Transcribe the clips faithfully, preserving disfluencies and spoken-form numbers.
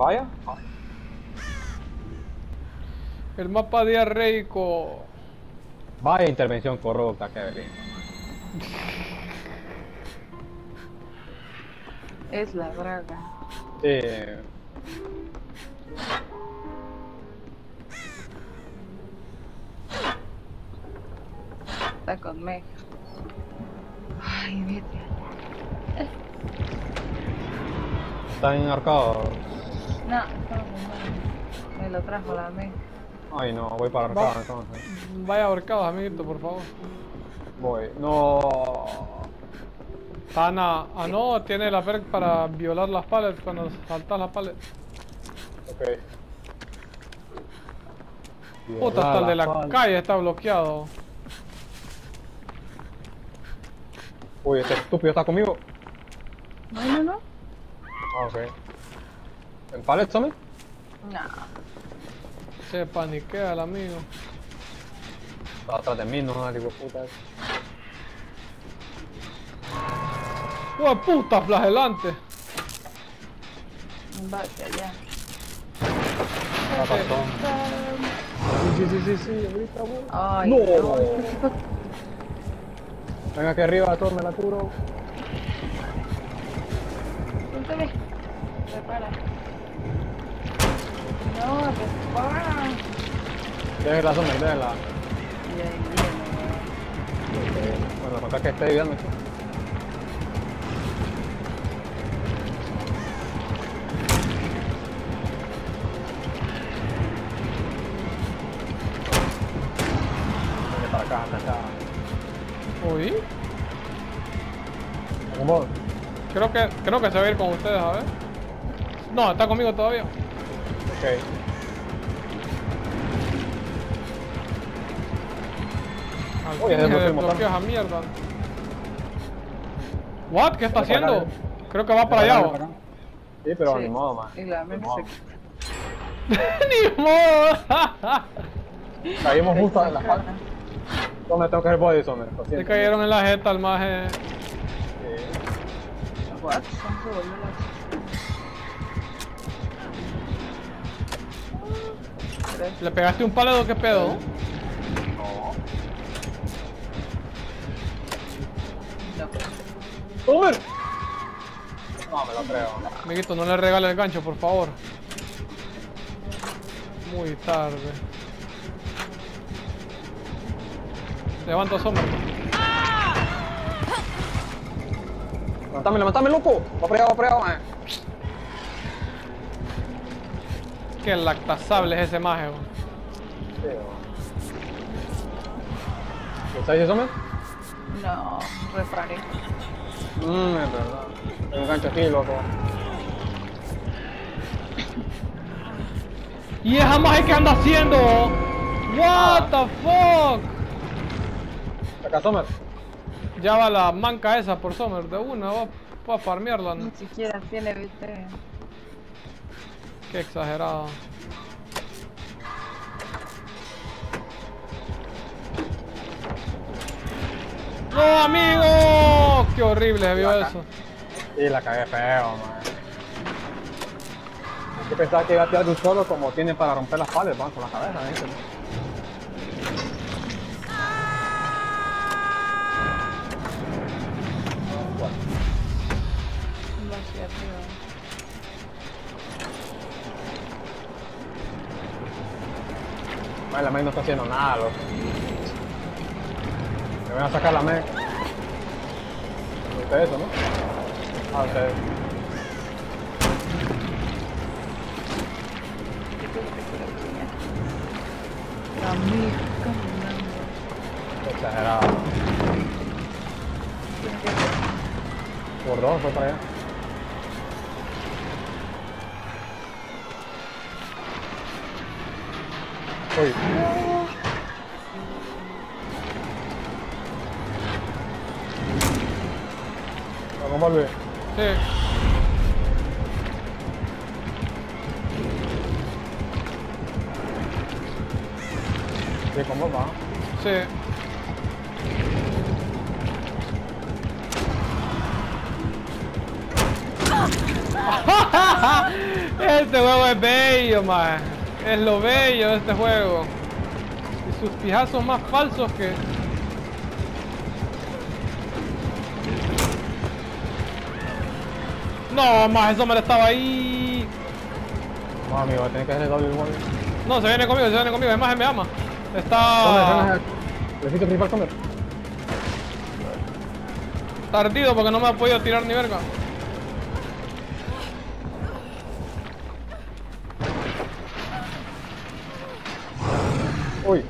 ¿Falla? El mapa diarreico. Vaya intervención corrupta, qué lindo. Es la braga. Sí. Está conmigo. Ay, vete. Están enarcados. No, estamos en me lo trajo la amiga. Ay no, voy para Va. arcado entonces. Vaya ahorcados, amiguito, por favor. Voy. No. Ana, ah no, tiene la perk para violar las pallets cuando saltas las pallets. Ok. Puta, hasta el de la pal- calle está bloqueado. Uy, este estúpido está conmigo. No, no, no. Ah, ok. ¿En pallet, Tommy? No. Se paniquea el amigo. Está atrás de mí, no, digo puta. ¡Uy, puta, flagelante! Vaya ya. ¿Qué pasó? Sí, sí, sí, sí, ahorita voy. Ay, No. no. Venga aquí arriba, todo me la curo. Suéltame. Repara. No, repara. Déjela, Sommer, déjela. Y ahí viene, Bueno, contar que esté viviendo. Viene para acá, hasta acá. Uy, ¿Con vos? creo que, creo que se va a ir con ustedes, a ver. No, está conmigo todavía. Ok. Al Oye, fin se desbloqueó el desbloqueó esa mierda. What? ¿Qué está Ven para acá, haciendo? Creo que va para allá. ¿O? Sí, pero Sí. ni modo, man. Y la Ni mente modo. se quita. Ni modo. Caímos justo en la espalda. ¿Dónde tengo que hacer body, Sommer? Lo Se siento. cayeron en la jeta al maje. Sí. What? ¿Cómo se volvió la... ¿Le pegaste un palo o qué pedo? No. No. ¡Sommer! No, me lo creo. Amiguito, no le regale el gancho, por favor. Muy tarde. Levanto sombra. Levantame, levantame, loco. Va para allá, va para allá, man. Qué lactasable es ese maje, weón. Sí, ¿Lo está diciendo, Sommer? No, reparé. Mmm, es verdad. Tengo un gancho aquí, loco. ¿Y esa maje qué anda haciendo? What the fuck? Acá, Sommer. Ya va la manca esa por Sommer de una, va para farmearla, ¿no? Ni siquiera tiene, viste. Qué exagerado. ¡No, amigo! ¡Qué horrible se vio Acá. eso! Sí, la cagué feo, man. Yo pensaba que iba a tirar de un solo como tienen para romper las palas, van con la cabeza, ¿eh? No hacia arriba. Ay, la Meg no está haciendo nada, loco. Me van a sacar la Meg. ¿Viste eso, no? Ah, ustedes. La mía caminando. Exagerado. Por dos, fue para allá. Uy. Vamos a volver. Sí. Sí, ¿cómo va? Sí. Este juego es bello, man. Es lo bello de este juego. Y sus pijazos más falsos que... No, más eso me lo estaba ahí. No, amigo, tenés que hacer el doble igual. No, se viene conmigo, se viene conmigo. Además, él me ama. Está... Necesito principal comer. Tardido porque no me ha podido tirar ni verga. Uy.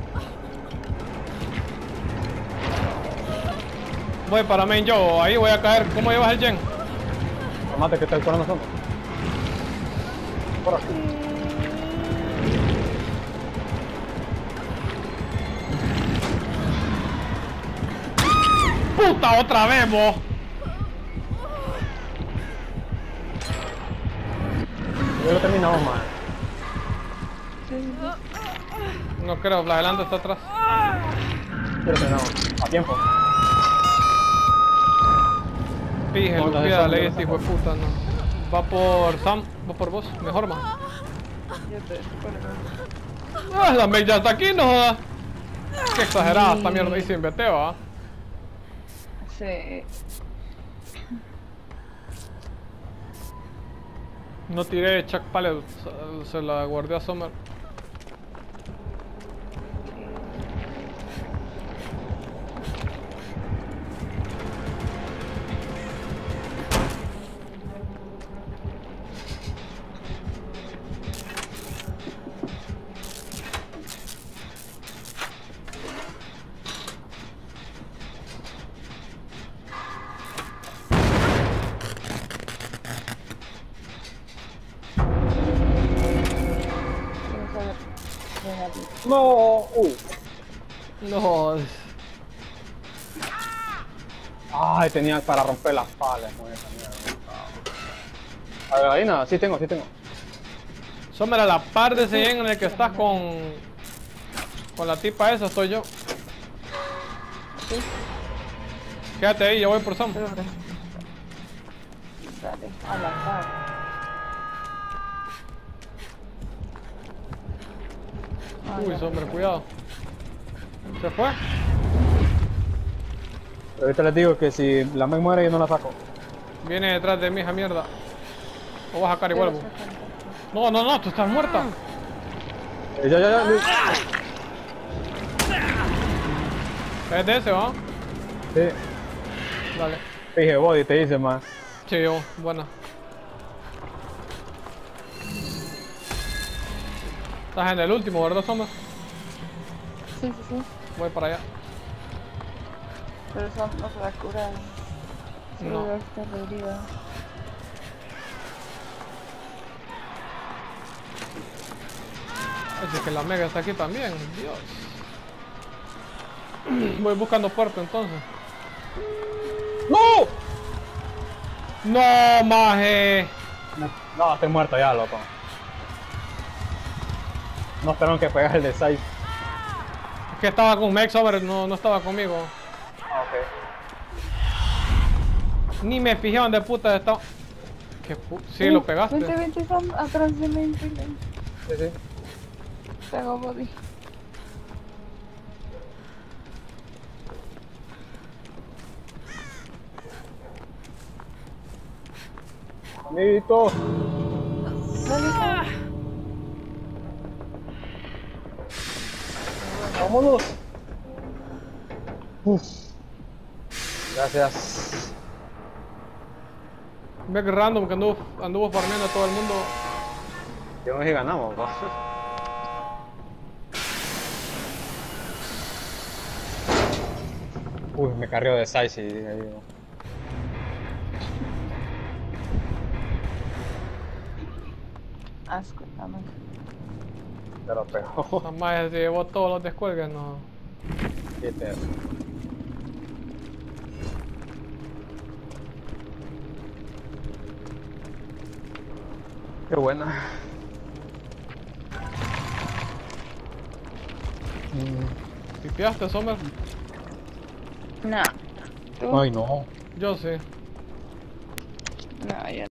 Voy para main yo, ahí voy a caer. ¿Cómo llevas el gen? Mate que está el corazón. Por aquí. ¡Puta, otra vez, vos! Ya lo terminamos, man. No creo, flagelante está atrás. Ya lo terminamos. A tiempo. Pije, No, Luquida, no, ley no, este no, hijo de puta, no. Va por Sam, va por vos, mejor más. Yo te por Ah, la Meg ya está aquí, no jodas. Qué exagerada esta mierda, y sin veteo, ¿ah? Sí. No tiré Chuck Pallet, se la guardé a Summer. No. Uh. No, Ay, tenía para romper las palas con esa mierda. A ver, ahí nada, sí tengo, sí tengo. Summer, a la par de ese gen en el que estás con... Con la tipa esa, estoy yo. Sí. Quédate ahí, yo voy por Sam. Dale, a la par. Uy, Summer, cuidado. ¿Se fue? Pero ahorita les digo que si la Meg muere yo no la saco. Viene detrás de mí esa mierda. O vas a sacar igual, vos. No, no, no, tú estás muerta. Eh, ya, ya, ya. Luis. ¿Es de ese, va? Sí. Dale. Dije body, te dice más. Sí, yo, buena. Estás en el último, ¿verdad, Summer? Sí, sí, sí. Voy para allá. Pero eso no se va a curar. No. Solo está herida. Así que la Mega está aquí también, Dios. Voy buscando puerto entonces. ¡No! ¡No, maje! No, estoy muerto ya, loco. No esperaron que pegas el de seis. Es que estaba con Meg, Summer, no, no estaba conmigo. Ah, ok. Ni me fijé dónde puta estaba. ¿Qué pu sí, lo pegaste. Vente, vente, Sam, atrás de mí. Sí, sí. Tengo body. Amiguito. Dale, Sam. Vámonos. Uf. Gracias. Meg random que anduvo, anduvo farmeando a todo el mundo. Yo no sé si ganamos, ¿no? Uy, me carrió de size y dije yo. Asco, nada. Se lo pegó. Jamás se llevó todos los descuelgues, no. Siete. Qué buena. Mm. ¿Pipiaste, Summer? No. ¿Tú? Ay, no. Yo sí. No, yo